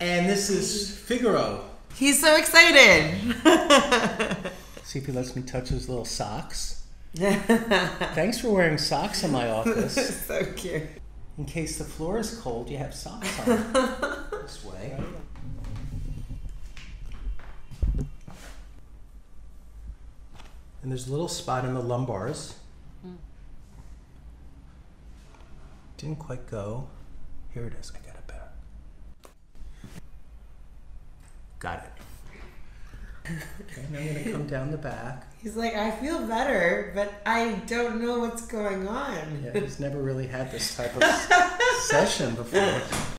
And this is Figaro. He's so excited. See if he lets me touch his little socks. Thanks for wearing socks in my office. So cute. In case the floor is cold, you have socks on. This way. And there's a little spot in the lumbars. Didn't quite go. Here it is. I got it better. Got it. Okay, now I'm going to come down the back. He's like, I feel better, but I don't know what's going on. Yeah, he's never really had this type of session before.